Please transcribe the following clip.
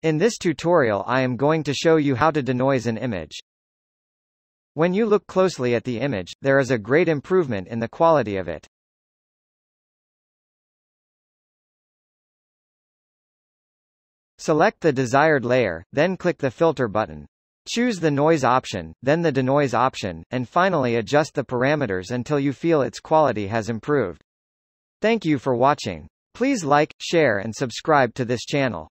In this tutorial I am going to show you how to denoise an image. When you look closely at the image, there is a great improvement in the quality of it. Select the desired layer, then click the filter button. Choose the noise option, then the denoise option, and finally adjust the parameters until you feel its quality has improved. Thank you for watching. Please like, share and subscribe to this channel.